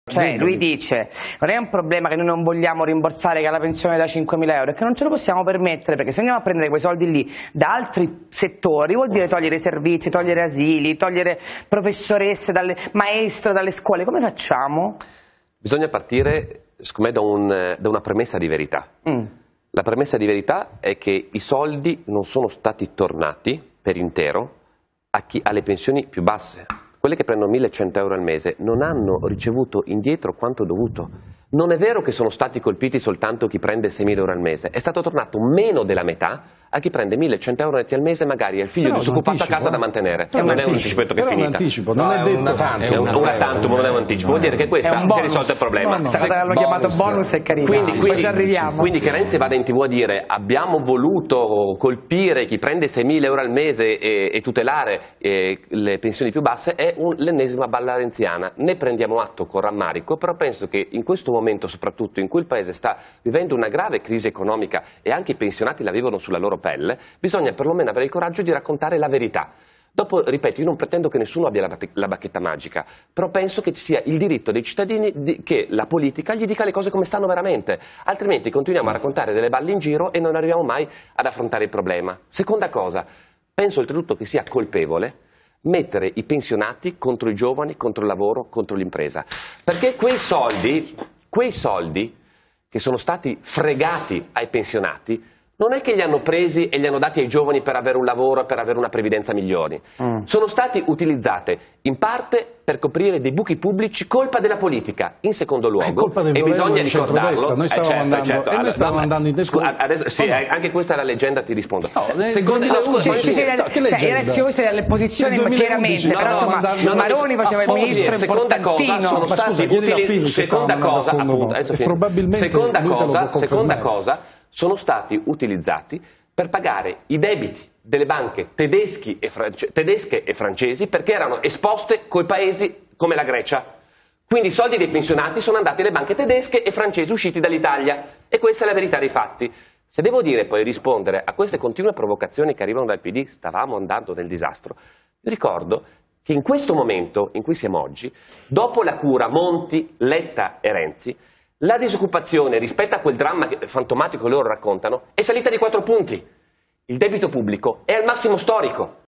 Cioè lui dice, non è un problema che noi non vogliamo rimborsare che la pensione da 5.000 euro, è che non ce lo possiamo permettere, perché se andiamo a prendere quei soldi lì da altri settori vuol dire togliere i servizi, togliere asili, togliere professoresse, maestre dalle scuole, come facciamo? Bisogna partire, secondo me, da una premessa di verità. La premessa di verità è che i soldi non sono stati tornati per intero alle pensioni più basse. Quelle che prendono 1.100 euro al mese non hanno ricevuto indietro quanto dovuto. Non è vero che sono stati colpiti soltanto chi prende 6.000 euro al mese, è stato tornato meno della metà a chi prende 1.100 euro netti al mese, magari è il figlio disoccupato a casa da mantenere. Non è un anticipo che è finita. È un anticipo, non è detto. È un tantum, non è un anticipo. Vuol dire che questa si è risolto il problema. L'hanno chiamato bonus e carino. Quindi che Renzi vada in TV a dire abbiamo voluto colpire chi prende 6.000 euro al mese e tutelare le pensioni più basse è l'ennesima balla renziana. Ne prendiamo atto con rammarico, però penso che in questo momento, soprattutto in cui il Paese sta vivendo una grave crisi economica e anche i pensionati la vivono sulla loro pelle, bisogna perlomeno avere il coraggio di raccontare la verità. Dopo, ripeto, io non pretendo che nessuno abbia la bacchetta magica, però penso che ci sia il diritto dei cittadini che la politica gli dica le cose come stanno veramente, altrimenti continuiamo a raccontare delle balle in giro e non arriviamo mai ad affrontare il problema. Seconda cosa, penso oltretutto che sia colpevole mettere i pensionati contro i giovani, contro il lavoro, contro l'impresa, perché quei soldi che sono stati fregati ai pensionati non è che li hanno presi e li hanno dati ai giovani per avere un lavoro e per avere una previdenza migliori. Sono stati utilizzati in parte per coprire dei buchi pubblici, colpa della politica. In secondo luogo, e bisogna ricordarlo, noi stavamo andando in adesso, sì, anche questa è la leggenda, ti rispondo. Adesso questa è la posizione chiaramente, però insomma, Maroni faceva il ministro importantino. Seconda cosa, sono stati utilizzati per pagare i debiti delle banche tedesche e francesi perché erano esposte coi paesi come la Grecia. Quindi i soldi dei pensionati sono andati alle banche tedesche e francesi usciti dall'Italia e questa è la verità dei fatti. Se devo dire poi rispondere a queste continue provocazioni che arrivano dal PD, stavamo andando nel disastro, vi ricordo che in questo momento in cui siamo oggi, dopo la cura Monti, Letta e Renzi, la disoccupazione rispetto a quel dramma fantomatico che loro raccontano è salita di 4 punti. Il debito pubblico è al massimo storico.